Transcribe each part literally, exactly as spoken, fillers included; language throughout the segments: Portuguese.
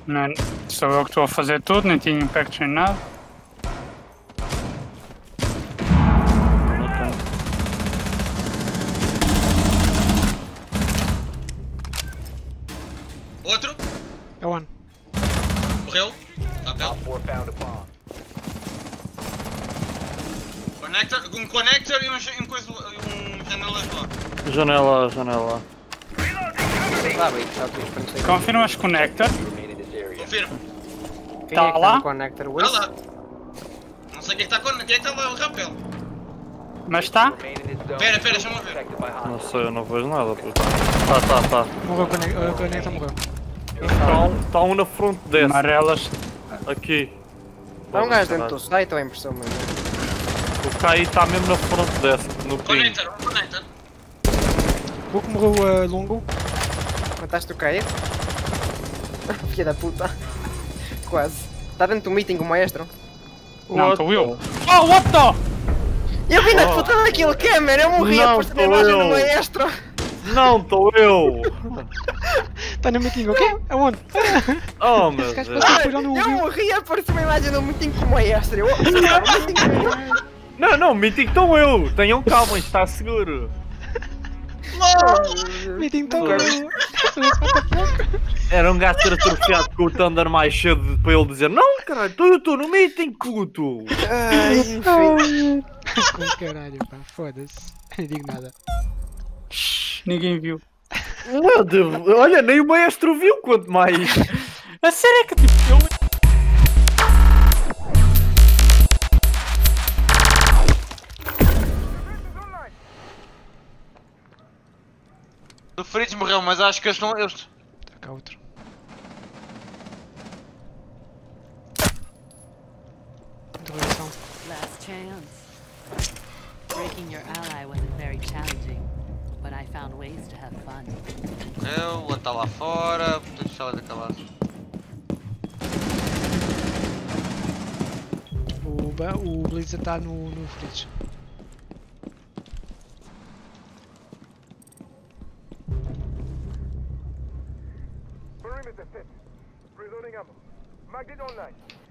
Não, sou eu que estou a fazer tudo, nem tinha impact nem nada. Outro? É one. Morreu? Papel. Connector, um connector e um, um, coisa, um janela lá. Janela, janela. Ah, bem, já estou esperando. Confirmas connector? Confirmo. Quem Tá é que lá? tá no connector? O Está Ace? lá. Não sei quem é que está con... quem é que está lá, o rapel. Mas está? Espera, espera, deixa-me ver. Não sei, eu não vejo nada. Pô. Tá, tá, tá. Morreu o conector, o conector morreu. Tá um, tá um na frente desse. Amarelas. Aqui. Está um gajo dentro do site ou é impressão mesmo? O K I tá mesmo na frente desse, no ping. Connector, um connector. O que morreu uh, longo? Mataste o cair? Filha da puta. Quase. Está dentro do meeting com o maestro. Não, estou eu. Oh, what the? Eu vim na Oh. puta daquele câmera, eu morri Não, a postar a sou imagem eu. do maestro. Não, estou eu! Está no meeting, ok? Aonde? Oh meu Esse gajo Deus! passou por já não Eu ouviu. morri a aparecer uma imagem do meeting com o maestro. Eu eu estava no meeting com ele. Não, não, meeting estou eu! Tenham calma, isto está seguro! Meeting todo. Nunca What the fuck? Era um gajo ter atrofiado com o Thunder mais cedo para ele dizer: Não, caralho, eu estou no meeting, puto! Ai, enfim. Com caralho, pá, foda-se. Não digo nada. Ninguém viu. Meu Deus, olha, nem o maestro viu, quanto mais! A sério é que tipo, eu... O Fritz morreu, mas acho que eles estão... Eles... Está cá outro. Interrogação. Last chance. Breaking your ally wasn't very challenging, but I found ways to have fun. Morreu, o outro está lá fora, vou deixar ela daquela... O, ba- o Blizzard está no, no fridge. Perimeter set. Reloading ammo. Magnet online.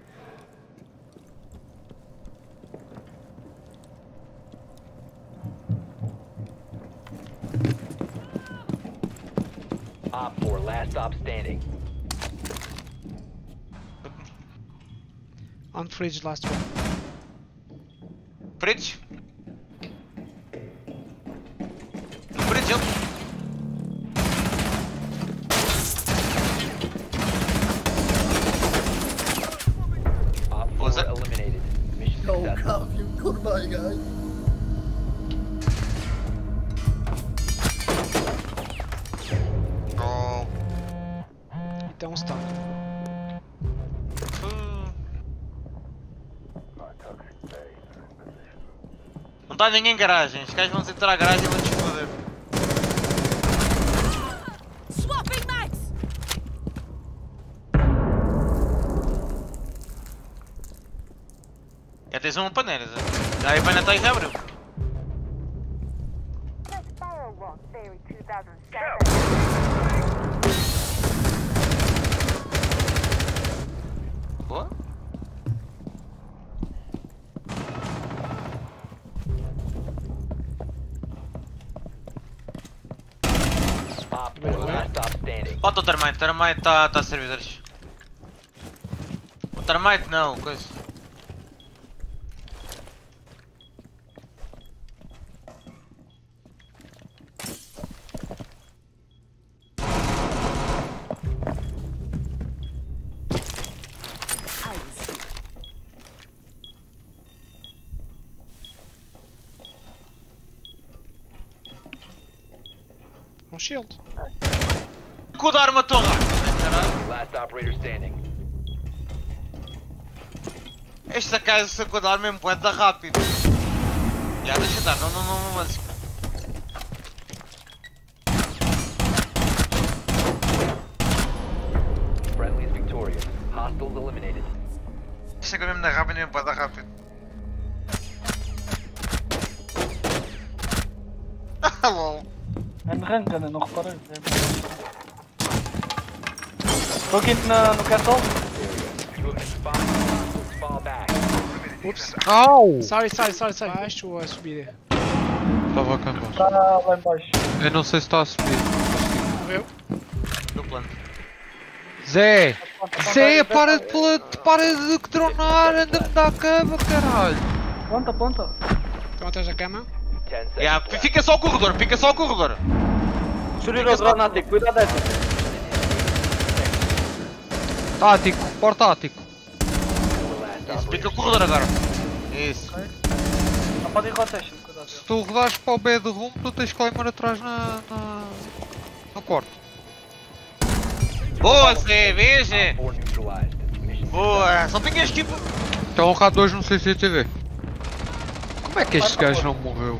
Op four, last stop standing. On fridge, last one. Fritz? No Fritz, ele... Op four Was it- eliminated. Mission successful. Oh. Então está. Uh. Não está ninguém em garagem, os gajos vão entrar à garagem e vão desfoder. Swapping mags! Já tens uma panela, já aí vai na e já abriu. Boa? Op four, last stop standing. Falta o Termite, o Termite está tá a servidores. O Termite não, coisa. Um shield. Com da arma torre! Caralho. Last operator standing. Esta casa se com a arma mesmo pode dar rápido. Já deixa estar, não, não, não, não, mas... Friendly is victorious. Hostiles eliminated. Esta coisa mesmo da rápido mesmo pode dar rápido. Ah, lol. É de rancada, não reparei. Estou aqui na, no castle. You have been spotted. Hostiles fall back. Ups. Au! Sorry, sorry, sorry, sorry. Baixo ou a subir? Estava cá embaixo. Está lá em baixo. Eu não sei se está a subir. Morreu. No plano. Zé! Zé, para de, pela- para de dronar, anda-me da cama, caralho! Ponta, ponta. Estão atrás da cama. Ten seconds Yeah, left. fica só o corredor, fica só o corredor. Surgiu o Granatico, cuidado dessa. Tático, portático. Isso, fica o corredor agora. Isso. Não pode ir rotation, cuidado. Se tu rodares para o bedroom, tu tens Claymore atrás na, na, no quarto. Boa, Zé, veja. Four neutralized. Mission Boa, só tem este tipo. Estão K dois no C C T V. Como é que este gajo não morreu?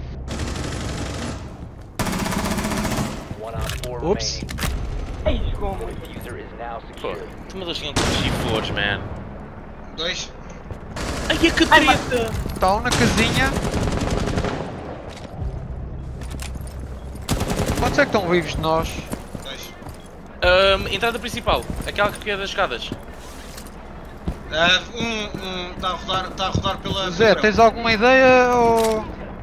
one on four Oops. remaining. Ei, como? The diffuser is now secured. Mas eles tinham que fugir flores, man. Dois. Ai, que treta! Estão na casinha. Quantos é que estão vivos de nós? Dois. Ahm, entrada principal, aquela que é das escadas. Ah, um, um, está a rodar, está a rodar pela... Zé, tens alguma ideia ou...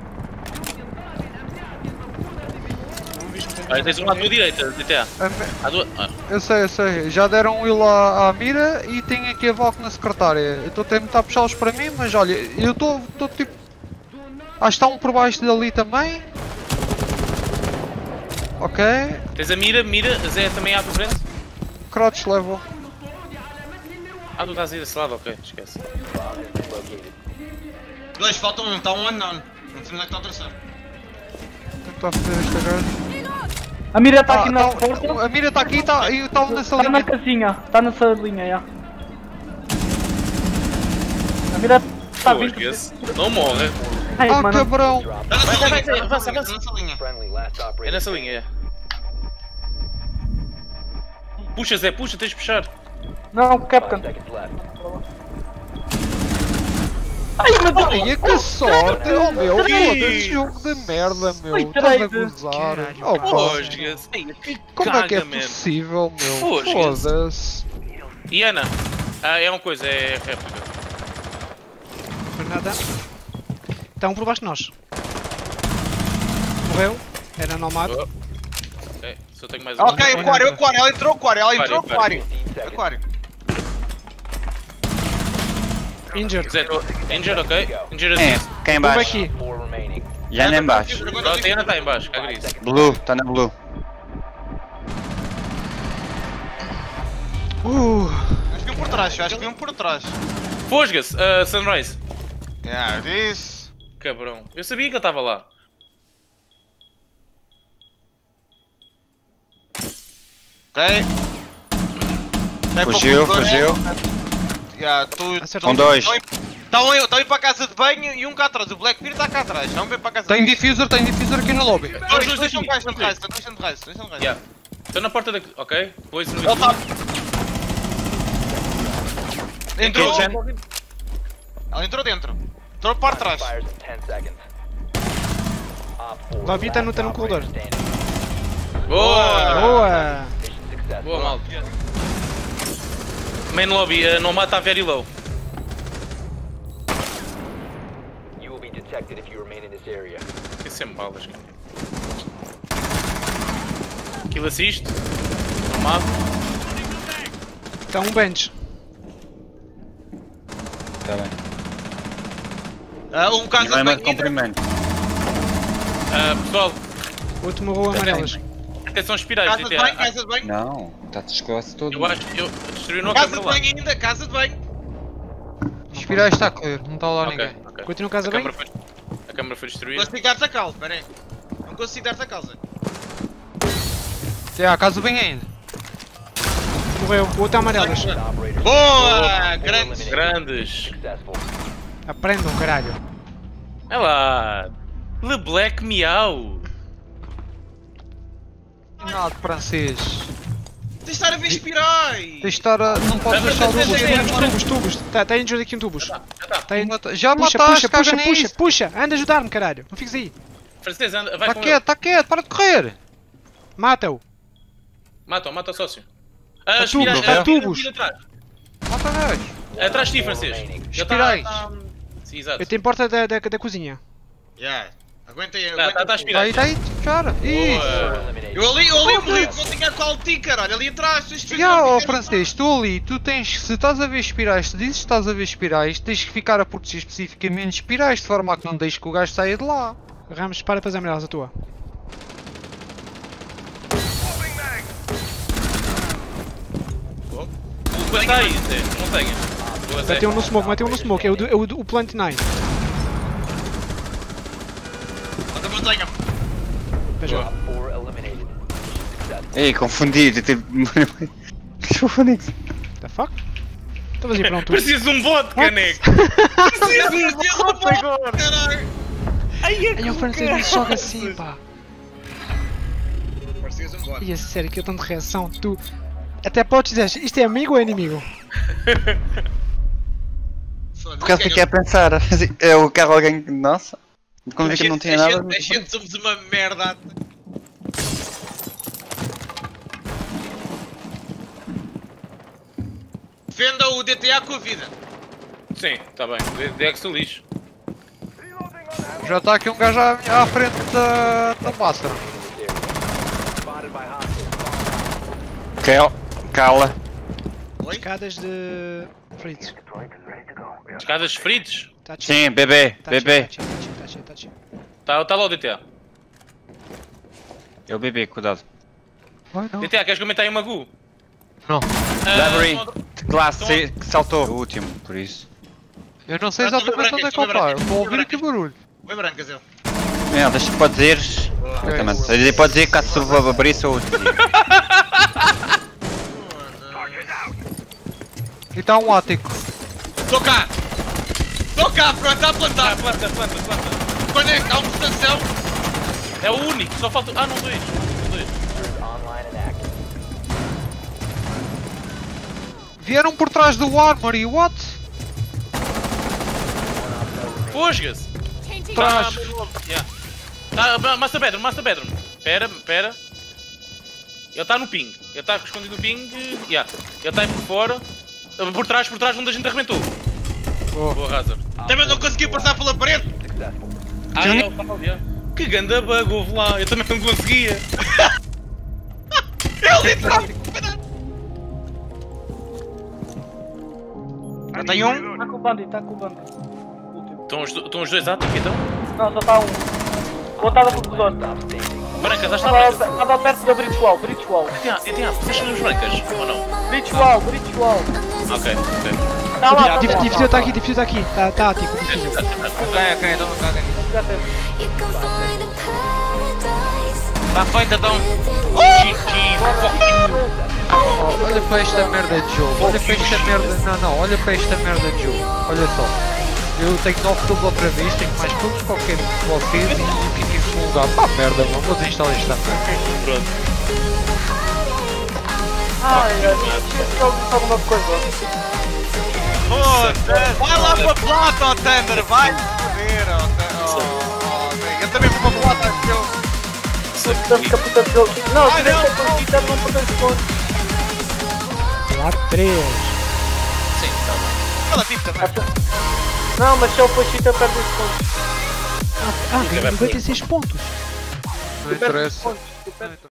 Ah, tens um à tua direita, D T A. A me- À tua... ah, Eu sei, eu sei. Já deram um will à, à mira e tenho aqui a Valk na secretária. Eu estou a tentar puxá-los para mim, mas olha, eu estou tipo... Acho que está um por baixo dali também. Ok. Tens a mira, mira, Zé também à tua frente. Crouch level. Ah, tu estás a ir desse lado, ok, esquece. Bomb has been located. Dois, falta um, está um unknown. Não sei onde é que está o terceiro. Tentar fazer esta gaja. A mira está Ah, aqui na tá- porta. a mira está aqui tá, e está nessa Está na linha. casinha. Está nessa linha, já. A mira está Pô, vindo. esquece. Não morre. Ai, Ah, mano. cabrão! Está nessa Vai, vai, linha, vai, está avança, nessa linha, avança. está nessa linha. Friendly last operator. É nessa linha, é. Puxa, Zé, puxa, tens de puxar. Não, Five Captain. seconds left. Ai, meu Deus. Ai, que sorte! Oh meu, Que foda-se, jogo de merda, meu! Foi Estás a trade. gozar! Oh, pá. Fosga-se. Ei, que Como é que é caga, man. possível, meu? Fosga-se. Foda-se! E Ana? Ah, é uma coisa, é réplica. Foi nada. Está um por baixo de nós. Morreu. Era nomado. Oh. Ok, só tenho mais um. Ok, aquário, aquário, ela entrou aquário, ela entrou Aquário, aquário. fifteen seconds. Aquário. Injured. Zé, tô... Injured, ok? Injured É, assist. cá em Tudo baixo. aqui. Four remaining. Já nem em baixo. Pronto, a Ana está em baixo, caga Five nisso. seconds. Blue, tá na blue. Uh. Acho que um por trás, acho que um por trás. Fosga-se, ah, Sunrise. Yeah, this. Cabrão. Eu sabia que ele estava lá. Ok. Vai para o Fugiu, corredor. fugiu. Yeah, tu... Acertou. Com dois. Estão a ir- estão a ir para a casa de banho e um cá atrás. O Blackbeard está cá atrás. Não vem para a casa Tem de banho. diffuser, tem diffuser aqui no lobby. Dois, dois dois, dois são aqui, gajos de dois. raça, dois são de raça, dois são de raça. Yeah. Estou na porta da... Ok. Pois no... Ele está... Entrou. Entrou. Ela entrou dentro. Entrou para trás. Fires in ten seconds. Op four, Lobby tá no- last tá no operator corredor. standing. Boa! Boa! Mission successful. Boa, malta. Main lobby, uh, não mata a very low. You will be detected if you remain in this area. Tem sempre balas, cara. Kill assist. Não mata. Está um bench. Tá bem. Ah, um casa E vai de mais banho entra. comprimento. Ah, pessoal, Outro morreu amarelas. atenção espirais, Casa de D T A. banho, casa de banho. Não, está descosse todo. Eu acho que eu destruí a Casa câmera de lá. banho ainda, casa de banho. Espirais está clear, não está lá Ok, ninguém. ok. Continua A casa bem? câmera foi, a câmera foi destruída. Consigo dar-te a causa, espera aí. Não consigo dar-te a causa. É, a casa bem ainda. Morreu. O outro amarelas. Operator Boa! Grande. Grandes. successful. Aprendam, caralho. Olha lá. Le Black Miau. Nada, francês. Tens de estar a ver espirais. Tens de estar a... Não podes deixar o Tubos, tubos. tubos, tubos, tubos. Tá, tá injured aqui um tubos. Tá in... Já Puxa, mataste, puxa, caga puxa, puxa, nisso. puxa. Anda a ajudar-me, caralho. Não fiques aí. Francês, anda, vai Tá com quieto, tá quieto, para de correr. Mata-o. Mata-o, mata o sócio. Ah, tubos, espirais, há ah, tubos. vira atrás. Mata gajo. Atrás de ti, Francisco. Ele tá- Espirais. tá- Sim, exato. Eu tenho porta da, da, da cozinha. Yeah. Aguenta aí, Tá, aguenta. tá, tá a espirar. Aí, aí, cara. Ih. Eu ali, eu ali morri, não tinha qual ti, caralho. Ali atrás, tens de Já, ó Francisco, tu ali, tu tens, se estás a ver espirais, se dizes que estás a ver espirais, tens que ficar a proteger especificamente espirais, de forma a que não deixes que o gajo saia de lá. Ramos, para fazer melhores a tua. O que está aí, Zé? Não tenho. Boa, Zé. Matei um no smoke, matei um no smoke. É o, do- é o, do- o Plant nove. Manda montanha. Veja. Four eliminated. Ei, confundi. Eu tive. Confundi. The fuck? Estou a fazer pronto. Preciso de um bote, caneco. Preciso de um bote agora. Caralho. Ai, o francês joga assim, pá. Parecias um bot. E é sério, que eu tanto de reação. Tu até podes dizer, isto é amigo ou é inimigo? Por acaso fiquei a pensar. É o carro alguém. Nossa. Como vi que não tinha nada. A gente somos uma merda. Defenda o D T A com a vida. Sim, está bem. Dex o lixo. Já está aqui um gajo à, à frente da, da massa. Cal- Cala. Escadas de fritos. Escadas fritos? Tá cheio. Sim, bebê. Tá Bebê. cheio, tá cheio, tá cheio, tá cheio. Tá, tá lá o D T A. É o bebê, cuidado. Vai não. D T A, queres que eu meta aí uma Gu? Não. Ah, Library. só- Classe C que saltou. O último, por isso. Eu não sei Ah, estou exatamente bem onde é que ele branco, está, estou vou bem ouvir branco. aqui barulho. Oi, brancas eu. Não, deixa pode dizer. Exatamente. Ele pode dizer caso tu abrir isso ou outro. E está um ático. Tô cá! Tô cá, pronto, está a Ah, plantar! planta, planta, planta. Quando é que há uma estação? É o único, só falta. Ah, não, dois. Não, dois. Online and active. Vieram por trás do Armory, what? Fosga-se! Trás. Yeah. Tá, Master Bedroom, Master Bedroom. Pera, pera. Ele está no ping. Ele está escondido no ping. Yeah. Ele está aí por fora. Por trás, por trás, onde a gente arrebentou. Oh. Boa, Hazard. Também não consegui passar pela parede! Successful. Ah, ele está ali. Que ganda bug houve lá. Eu também não conseguia. Ele entrou! Já tem um? Está com o Bandit, está com o Bandit. Último. Estão os, do- estão os dois átomos então? Não, só está um. O outro estava com o corredor. Brancas, já está Estava brancas. estava perto da Bridge Wall, Bridge Wall. D T A, D T A, vocês são os brancas ou não? Bridge Wall, Bridge Wall. Ok, ok. Está lá, está Dif- lá. Difusor está aqui, difusor está aqui. Tá, tá ativo, difusor. Ok, ok, então caga. Já teve. Está feito então. Oh, olha para esta merda de jogo, olha para esta merda. Não, não, olha para esta merda de jogo. Olha só. Eu tenho nove kills outra vez, tenho mais kills que qualquer um de vocês e fico em segundo lugar. Pá, merda, mano, vou desinstalar esta merda. Pronto. Ai, ai, esqueci de alguma coisa. Foda-se! Vai lá para a plata, ó Thunder! Vai foder, ó Thunder! Eu também vou para a plata, acho que eu. Estamos com a puta de jogo. Não, Ai, se não, deixa com o Twitter não perdemos pontos. Lá três. Sim, está bem. Ela tipo também. Não, mas se ele for cheater perde os pontos. Ah, ganhei noventa e seis pontos. Não interessa. Pontos, tu perdes